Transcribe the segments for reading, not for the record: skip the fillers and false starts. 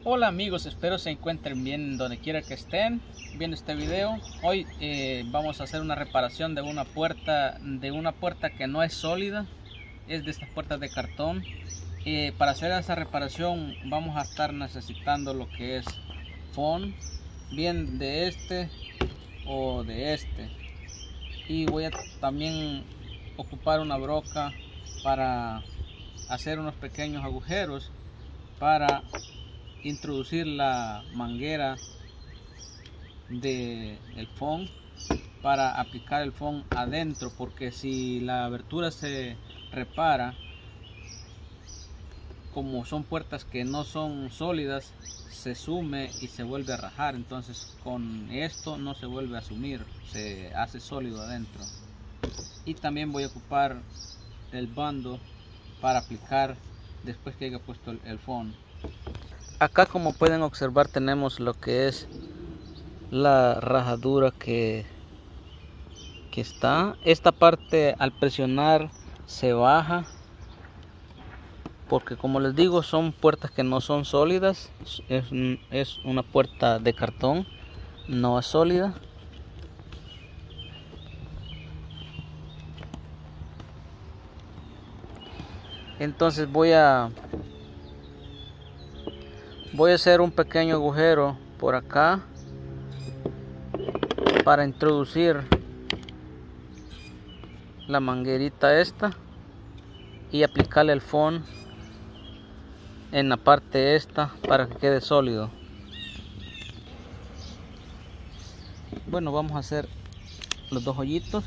Hola amigos, espero se encuentren bien donde quiera que estén viendo este video. Hoy vamos a hacer una reparación de una puerta que no es sólida, es de estas puertas de cartón. Para hacer esa reparación vamos a estar necesitando lo que es foam, bien de este o de este, y voy a también ocupar una broca para hacer unos pequeños agujeros para introducir la manguera del foam, para aplicar el foam adentro, porque si la abertura se repara, como son puertas que no son sólidas, se sume y se vuelve a rajar. Entonces con esto no se vuelve a sumir, se hace sólido adentro. Y también voy a ocupar el bando para aplicar después que haya puesto el foam. Acá, como pueden observar, tenemos lo que es la rajadura que está. Esta parte al presionar se baja, porque como les digo, son puertas que no son sólidas. Es una puerta de cartón, no es sólida. Entonces voy a hacer un pequeño agujero por acá para introducir la manguerita esta y aplicarle el foam en la parte esta para que quede sólido. Bueno, vamos a hacer los dos hoyitos.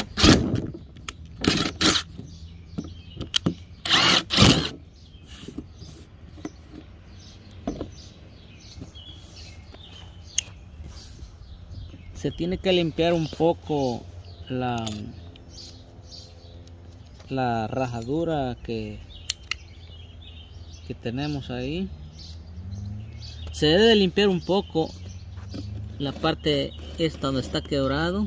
Se tiene que limpiar un poco la rajadura que tenemos ahí. Se debe de limpiar un poco la parte esta donde está quebrado,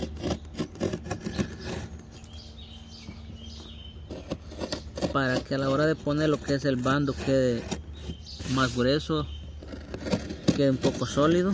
para que a la hora de poner lo que es el bando quede más grueso, quede un poco sólido.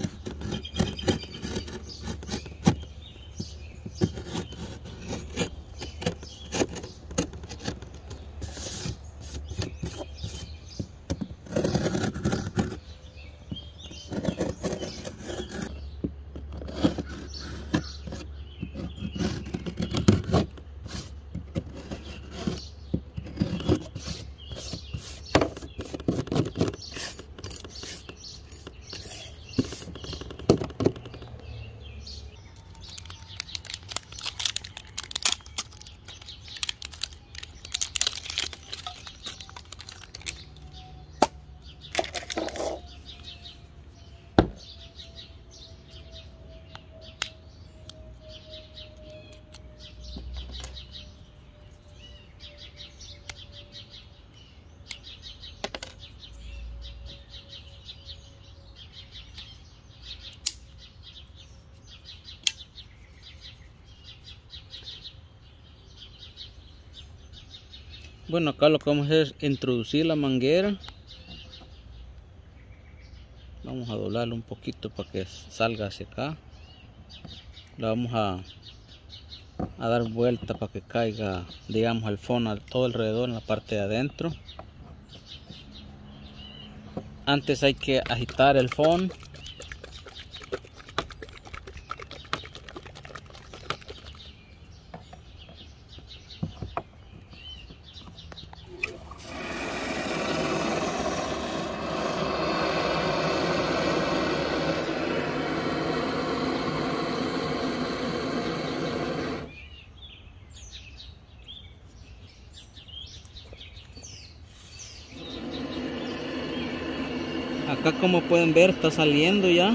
Bueno, acá lo que vamos a hacer es introducir la manguera. Vamos a doblarlo un poquito para que salga hacia acá. La vamos a dar vuelta para que caiga, digamos, el foam todo alrededor en la parte de adentro. Antes hay que agitar el foam. Acá, como pueden ver, está saliendo ya.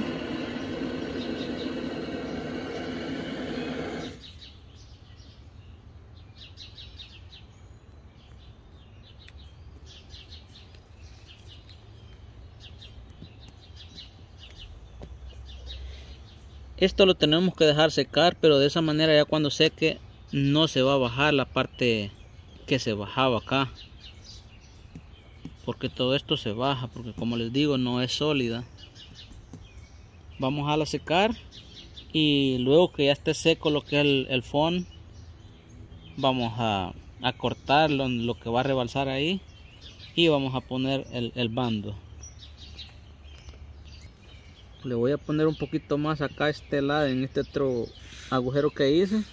Esto lo tenemos que dejar secar, pero de esa manera ya cuando seque no se va a bajar la parte que se bajaba acá. porque todo esto se baja, porque como les digo no es sólida. Vamos a la secar y luego que ya esté seco lo que es el fondo, vamos a cortar lo que va a rebalsar ahí y vamos a poner el bando. Le voy a poner un poquito más acá a este lado, en este otro agujero que hice,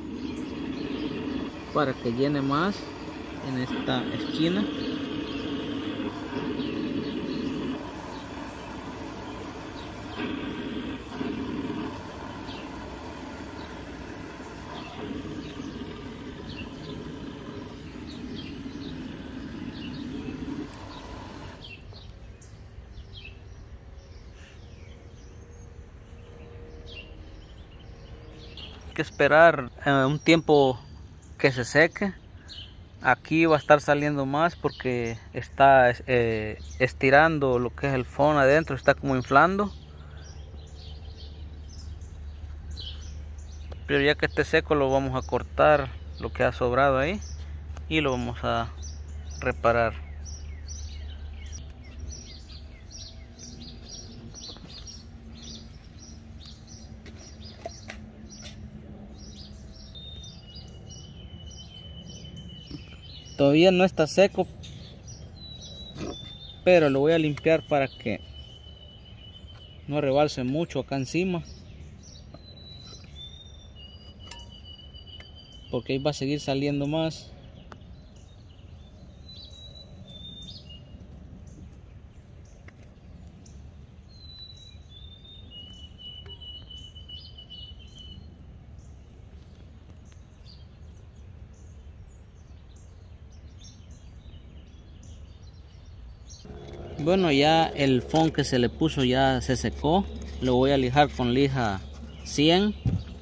para que llene más en esta esquina. Que esperar un tiempo que se seque. Aquí va a estar saliendo más porque está estirando lo que es el fondo adentro, está como inflando. Pero ya que esté seco lo vamos a cortar lo que ha sobrado ahí y lo vamos a reparar. Todavía no está seco, pero lo voy a limpiar para que no rebalse mucho acá encima, porque ahí va a seguir saliendo más. Bueno, ya el fondo que se le puso ya se secó. Lo voy a lijar con lija 100.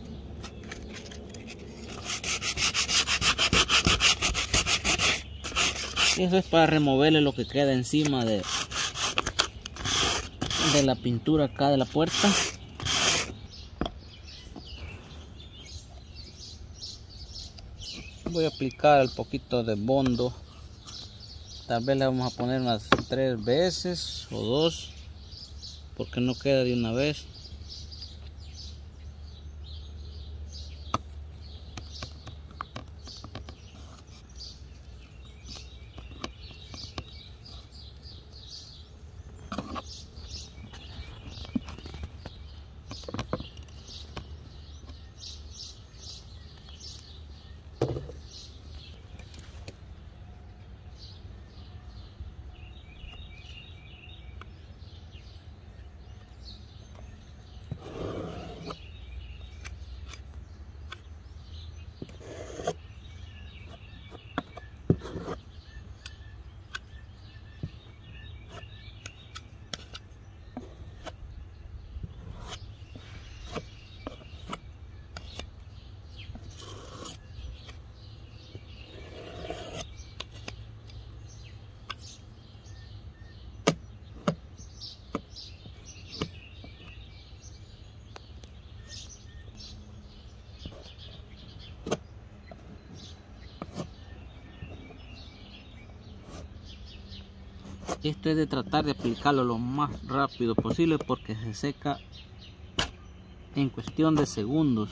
Y eso es para removerle lo que queda encima de la pintura acá de la puerta. Voy a aplicar un poquito de bondo. Tal vez le vamos a poner unas 3 veces o 2, porque no queda de una vez. Esto es de tratar de aplicarlo lo más rápido posible porque se seca en cuestión de segundos.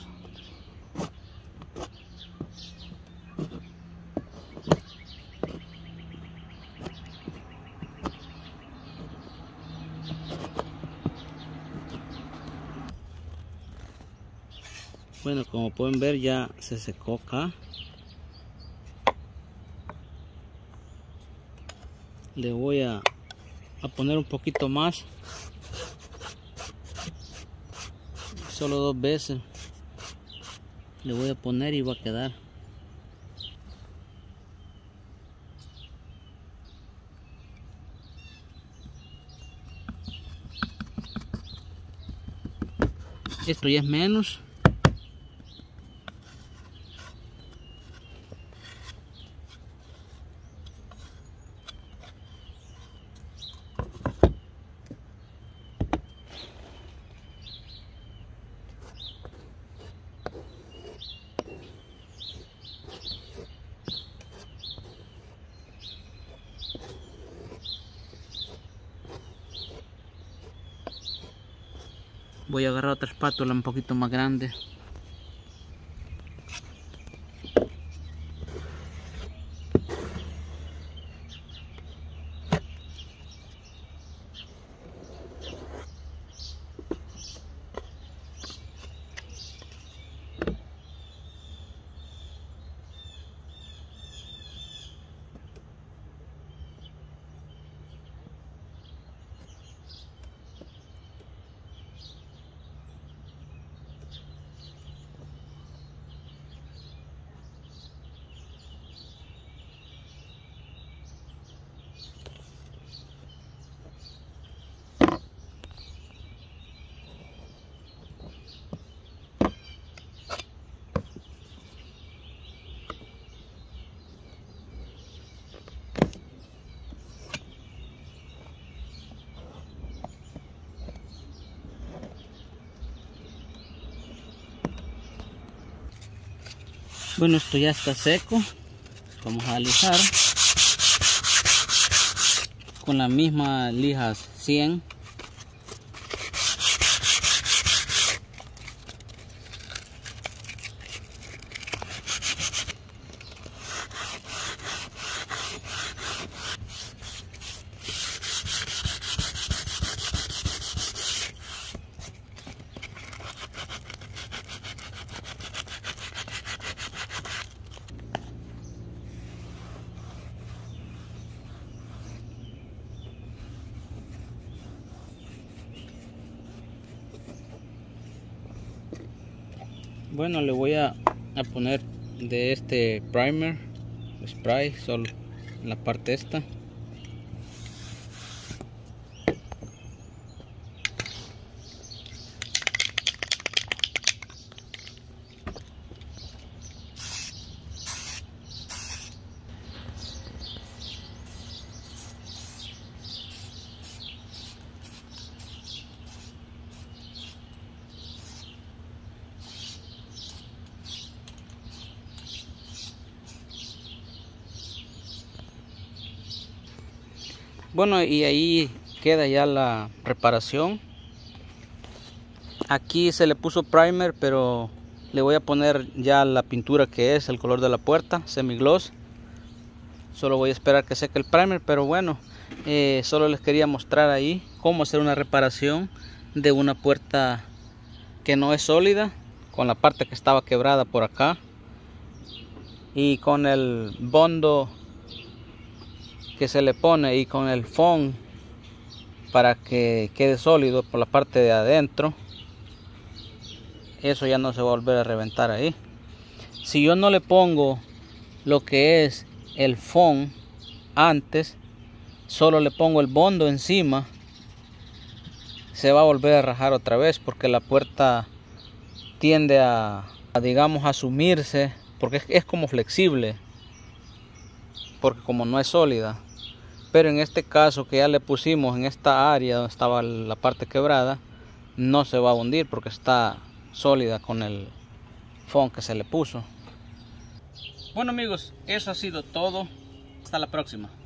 Bueno, como pueden ver ya se secó acá. Le voy a poner un poquito más, solo 2 veces le voy a poner y va a quedar. Esto ya es menos. Voy a agarrar otra espátula un poquito más grande. Bueno, esto ya está seco. Vamos a alisar con la misma lijas 100. Bueno, le voy a poner de este primer spray solo en la parte esta. Bueno, y ahí queda ya la reparación. Aquí se le puso primer, pero le voy a poner ya la pintura que es el color de la puerta, semigloss. Solo voy a esperar que seque el primer, pero bueno, solo les quería mostrar ahí cómo hacer una reparación de una puerta que no es sólida, con la parte que estaba quebrada por acá y con el bondo que se le pone y con el foam para que quede sólido por la parte de adentro. Eso ya no se va a volver a reventar ahí. Si yo no le pongo lo que es el foam antes, solo le pongo el bondo encima, se va a volver a rajar otra vez, porque la puerta tiende a digamos a sumirse, porque es como flexible, porque como no es sólida. Pero en este caso que ya le pusimos en esta área donde estaba la parte quebrada, no se va a hundir porque está sólida con el foam que se le puso. Bueno amigos, eso ha sido todo. Hasta la próxima.